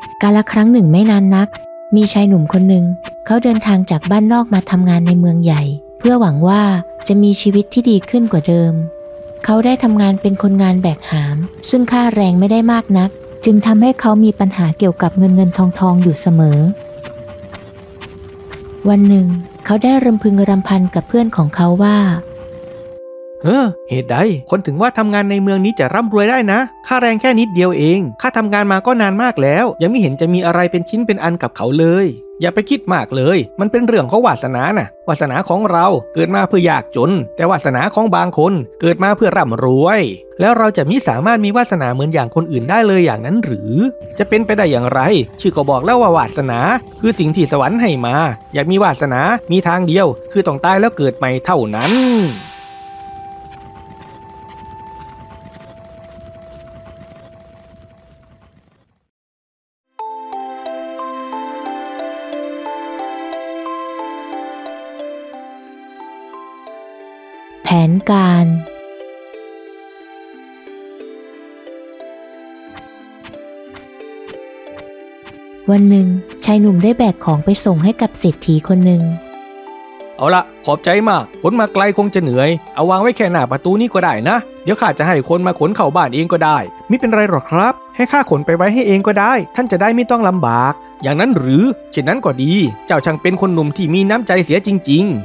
กาลครั้งหนึ่งไม่นานนักมีชายหนุ่มคนหนึ่งเขาเดินทางจากบ้านนอกมาทำงานในเมืองใหญ่เพื่อหวังว่าจะมีชีวิตที่ดีขึ้นกว่าเดิมเขาได้ทำงานเป็นคนงานแบกหามซึ่งค่าแรงไม่ได้มากนักจึงทำให้เขามีปัญหาเกี่ยวกับเงินทองอยู่เสมอวันหนึ่งเขาได้รำพึงรำพันกับเพื่อนของเขาว่าเหตุใดคนถึงว่าทำงานในเมืองนี้จะร่ำรวยได้นะค่าแรงแค่นิดเดียวเองข้าทำงานมาก็นานมากแล้วยังไม่เห็นจะมีอะไรเป็นชิ้นเป็นอันกับเขาเลยอย่าไปคิดมากเลยมันเป็นเรื่องของวาสนาน่ะวาสนาของเราเกิดมาเพื่อยากจนแต่วาสนาของบางคนเกิดมาเพื่อร่ำรวยแล้วเราจะมิสามารถมีวาสนาเหมือนอย่างคนอื่นได้เลยอย่างนั้นหรือจะเป็นไปได้อย่างไรชื่อก็บอกแล้วว่าวาสนาคือสิ่งที่สวรรค์ให้มาอยากมีวาสนามีทางเดียวคือต้องตายแล้วเกิดใหม่เท่านั้นแผนการวันหนึ่งชายหนุ่มได้แบกของไปส่งให้กับเศรษฐีคนหนึ่งเอาละขอบใจมากขนมาไกลคงจะเหนื่อยเอาวางไว้แค่หน้าประตูนี่ก็ได้นะเดี๋ยวข้าจะให้คนมาขนเข้าบ้านเองก็ได้ไม่เป็นไรหรอกครับให้ข้าขนไปไว้ให้เองก็ได้ท่านจะได้ไม่ต้องลำบากอย่างนั้นหรือเช่นนั้นก็ดีเจ้าช่างเป็นคนหนุ่มที่มีน้ำใจเสียจริงๆ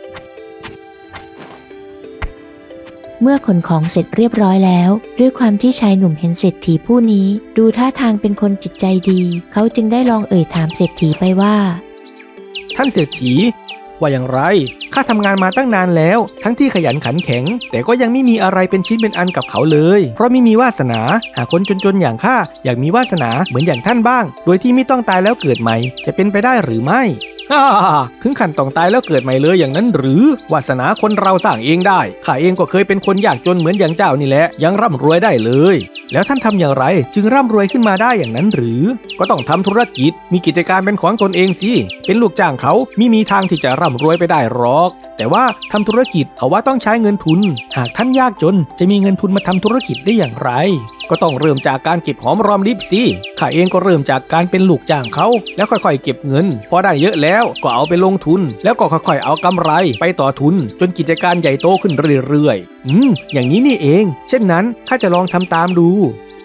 เมื่อขนของเสร็จเรียบร้อยแล้วด้วยความที่ชายหนุ่มเห็นเศรษฐีผู้นี้ดูท่าทางเป็นคนจิตใจดีเขาจึงได้ลองถามเศรษฐีไปว่าท่านเศรษฐีว่าอย่างไรข้าทำงานมาตั้งนานแล้วทั้งที่ขยันขันแข็งแต่ก็ยังไม่มีอะไรเป็นชิ้นเป็นอันกับเขาเลยเพราะไม่มีวาสนาหากคนจนๆอย่างข้าอยากมีวาสนาเหมือนอย่างท่านบ้างโดยที่ไม่ต้องตายแล้วเกิดใหม่จะเป็นไปได้หรือไม่ถึงขั้นต้องตายแล้วเกิดใหม่เลยอย่างนั้นหรือวาสนาคนเราสร้างเองได้ข้าเองก็เคยเป็นคนยากจนเหมือนอย่างเจ้านี่แหละยังร่ำรวยได้เลยแล้วท่านทำอย่างไรจึงร่ำรวยขึ้นมาได้อย่างนั้นหรือก็ต้องทำธุรกิจมีกิจการเป็นของตนเองสิเป็นลูกจ้างเขาไม่มีทางที่จะร่ำรวยไปได้หรอกแต่ว่าทำธุรกิจเขาว่าต้องใช้เงินทุนหากท่านยากจนจะมีเงินทุนมาทำธุรกิจได้อย่างไรก็ต้องเริ่มจากการเก็บหอมรอมริบสิข้าเองก็เริ่มจากการเป็นลูกจ้างเขาแล้วค่อยๆเก็บเงินพอได้เยอะแล้วก็เอาไปลงทุนแล้วก็ค่อยๆเอากำไรไปต่อทุนจนกิจการใหญ่โตขึ้นเรื่อยๆอย่างนี้นี่เองเช่นนั้นข้าจะลองทำตามดู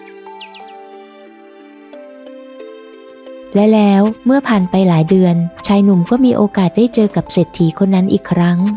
และแล้วเมื่อผ่านไปหลายเดือนชายหนุ่มก็มีโอกาสได้เจอกับเศรษฐีคนนั้นอีกครั้ง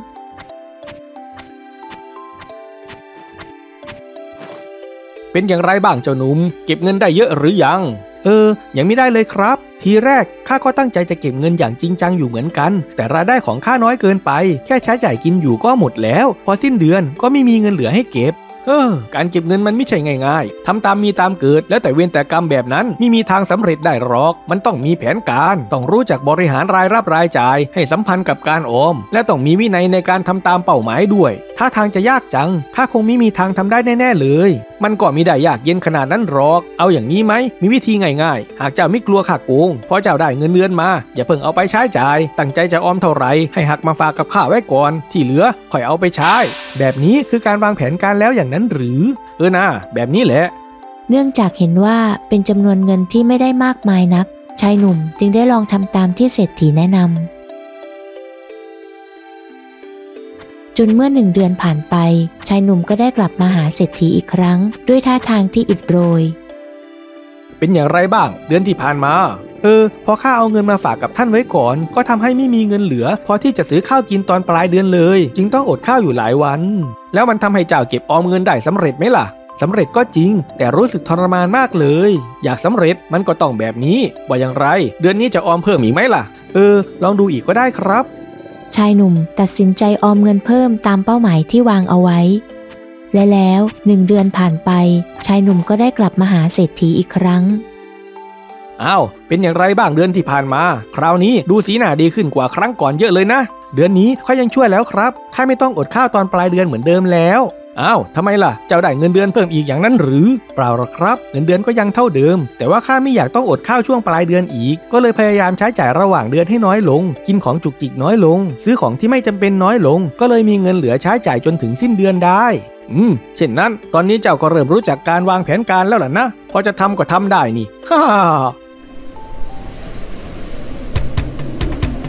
เป็นอย่างไรบ้างเจ้าหนุ่มเก็บเงินได้เยอะหรือยังยังไม่ได้เลยครับทีแรกข้าก็ตั้งใจจะเก็บเงินอย่างจริงจังอยู่เหมือนกันแต่รายได้ของข้าน้อยเกินไปแค่ใช้จ่ายกินอยู่ก็หมดแล้วพอสิ้นเดือนก็ไม่มีเงินเหลือให้เก็บการเก็บเงินมันไม่ใช่ง่ายๆทำตามมีตามเกิดแล้วแต่เวรแต่กรรมแบบนั้นไม่มีทางสำเร็จได้หรอกมันต้องมีแผนการต้องรู้จักบริหารรายรับรายจ่ายให้สัมพันธ์กับการออมและต้องมีวินัยในการทำตามเป้าหมายด้วยถ้าทางจะยากจังข้าคงไม่มีทางทำได้แน่ๆเลยมันก็ไม่ได้ยากเย็นขนาดนั้นหรอกเอาอย่างนี้ไหมมีวิธีง่ายๆหากเจ้าไม่กลัวขาดโกงพอเจ้าได้เงินเดือนมาอย่าเพิ่งเอาไปใช้จ่ายตั้งใจจะออมเท่าไหร่ให้หักมาฝากกับข้าไว้ก่อนที่เหลือค่อยเอาไปใช้แบบนี้คือการวางแผนการแล้วอย่างนั้นหรือนะแบบนี้แหละเนื่องจากเห็นว่าเป็นจำนวนเงินที่ไม่ได้มากมายนักชายหนุ่มจึงได้ลองทำตามที่เศรษฐีแนะนำจนเมื่อ1 เดือนผ่านไปชายหนุ่มก็ได้กลับมาหาเศรษฐีอีกครั้งด้วยท่าทางที่อิดโรยเป็นอย่างไรบ้างเดือนที่ผ่านมาพอข้าเอาเงินมาฝากกับท่านไว้ก่อนก็ทำให้ไม่มีเงินเหลือพอที่จะซื้อข้าวกินตอนปลายเดือนเลยจึงต้องอดข้าวอยู่หลายวันแล้วมันทำให้เจ้าเก็บออมเงินได้สำเร็จไหมล่ะสำเร็จก็จริงแต่รู้สึกทรมานมากเลยอยากสำเร็จมันก็ต้องแบบนี้ว่าอย่างไรเดือนนี้จะออมเพิ่มอีกไหมล่ะลองดูอีกก็ได้ครับชายหนุ่มตัดสินใจออมเงินเพิ่มตามเป้าหมายที่วางเอาไว้และแล้ว1 เดือนผ่านไปชายหนุ่มก็ได้กลับมาหาเศรษฐีอีกครั้งเป็นอย่างไรบ้างเดือนที่ผ่านมาคราวนี้ดูสีหน้าดีขึ้นกว่าครั้งก่อนเยอะเลยนะเดือนนี้ข้ายังช่วยแล้วครับข้าไม่ต้องอดข้าวตอนปลายเดือนเหมือนเดิมแล้วทำไมล่ะเจ้าได้เงินเดือนเพิ่มอีกอย่างนั้นหรือเปล่าหรอกครับเงินเดือนก็ยังเท่าเดิมแต่ว่าข้าไม่อยากต้องอดข้าวช่วงปลายเดือนอีกก็เลยพยายามใช้จ่ายระหว่างเดือนให้น้อยลงกินของจุกจิกน้อยลงซื้อของที่ไม่จำเป็นน้อยลงก็เลยมีเงินเหลือใช้จ่ายจนถึงสิ้นเดือนได้เช่นนั้นตอนนี้เจ้าก็เริ่มรู้จักการวางแผนการแล้วล่ะนะพอจะทำก็ทำได้นี่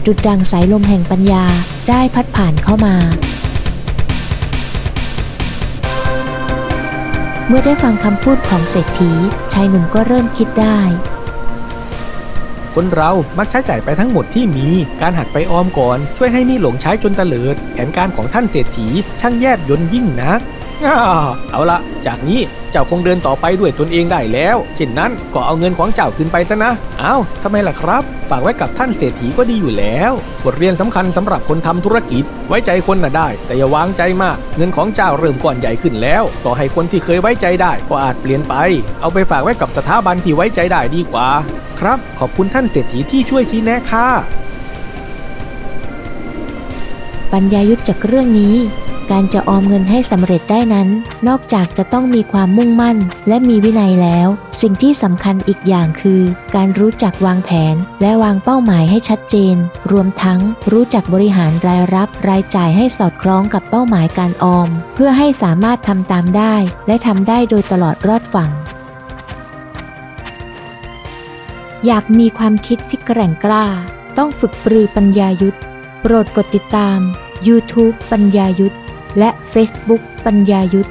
ดุจดังสายลมแห่งปัญญาได้พัดผ่านเข้ามาเมื่อได้ฟังคำพูดของเศรษฐีชายหนุ่มก็เริ่มคิดได้คนเรามักใช้จ่ายไปทั้งหมดที่มีการหักไปออมก่อนช่วยให้ไม่หลงใช้จนเตลิดแผนการของท่านเศรษฐีช่างแยบยลยิ่งนักเอาละจากนี้เจ้าคงเดินต่อไปด้วยตนเองได้แล้วเช่นนั้นก็เอาเงินของเจ้าคืนไปซะนะทำไมล่ะครับฝากไว้กับท่านเศรษฐีก็ดีอยู่แล้วบทเรียนสำคัญสำหรับคนทำธุรกิจไว้ใจคนน่ะได้แต่อย่าวางใจมากเงินของเจ้าเริ่มก้อนใหญ่ขึ้นแล้วต่อให้คนที่เคยไว้ใจได้ก็อาจเปลี่ยนไปเอาไปฝากไว้กับสถาบันที่ไว้ใจได้ดีกว่าครับขอบคุณท่านเศรษฐีที่ช่วยชี้แนะค่ะปัญญายุทธจากเรื่องนี้การจะออมเงินให้สำเร็จได้นั้นนอกจากจะต้องมีความมุ่งมั่นและมีวินัยแล้วสิ่งที่สำคัญอีกอย่างคือการรู้จักวางแผนและวางเป้าหมายให้ชัดเจนรวมทั้งรู้จักบริหารรายรับรายจ่ายให้สอดคล้องกับเป้าหมายการออมเพื่อให้สามารถทำตามได้และทำได้โดยตลอดรอดฝั่งอยากมีความคิดที่แกร่งกล้าต้องฝึกปรือปัญญายุทธโปรดกดติดตาม YouTube ปัญญายุทธและ Facebook ปัญญายุทธ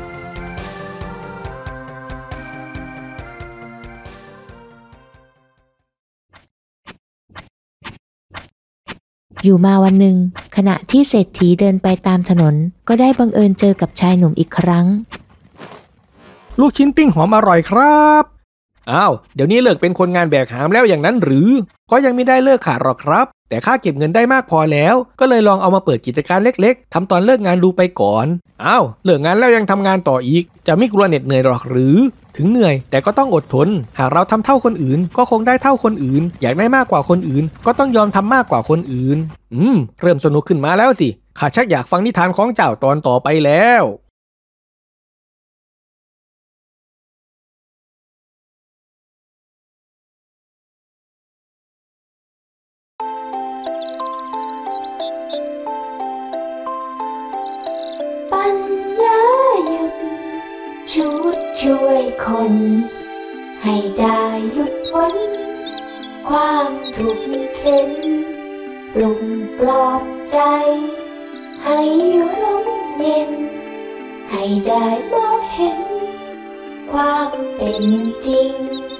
อยู่มาวันหนึ่งขณะที่เศรษฐีเดินไปตามถนนก็ได้บังเอิญเจอกับชายหนุ่มอีกครั้งลูกชิ้นปิ้งหอมอร่อยครับเดี๋ยวนี้เลิกเป็นคนงานแบกหามแล้วอย่างนั้นหรือก็ยังไม่ได้เลิกขาดหรอกครับแต่ค่าเก็บเงินได้มากพอแล้วก็เลยลองเอามาเปิดกิจการเล็กๆทำตอนเลิกงานดูไปก่อนเลิกงานแล้วยังทำงานต่ออีกจะไม่กลัวเหน็ดเหนื่อยหรอกหรือถึงเหนื่อยแต่ก็ต้องอดทนหากเราทำเท่าคนอื่นก็คงได้เท่าคนอื่นอยากได้มากกว่าคนอื่นก็ต้องยอมทำมากกว่าคนอื่นเริ่มสนุกขึ้นมาแล้วสิข้าชักอยากฟังนิทานของเจ้าตอนต่อไปแล้วปัญญายุทธชุดช่วยคนให้ได้หลุดพ้นความทุกข์เข็นปลุกปลอบใจให้ร่มเย็นให้ได้มองเห็นความเป็นจริง